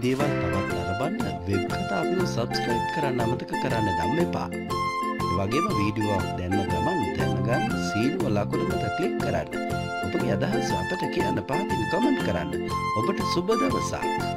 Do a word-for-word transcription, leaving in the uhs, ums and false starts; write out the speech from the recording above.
දේවල් තවත් නරඹන්න වෙබ් කතා අපිව සබ්ස්ක්‍රයිබ් කරන්න අමතක කරන්න නම් එපා. ඒ වගේම වීඩියෝ එක දැම්ම ගමන් දැනගන්න සීනුව ලකුණ මත ක්ලික් කරන්න. ඔබගේ අදහස් අපට කියන්න පාටින් කමෙන්ට් කරන්න. ඔබට සුබ දවසක්.